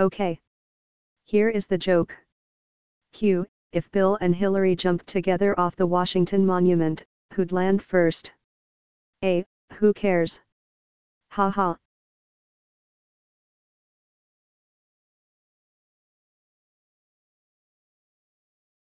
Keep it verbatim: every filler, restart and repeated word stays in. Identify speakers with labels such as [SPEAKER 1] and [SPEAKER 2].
[SPEAKER 1] Okay. Here is the joke. Q, if Bill and Hillary jumped together off the Washington Monument, who'd land first? A, who cares? Ha ha.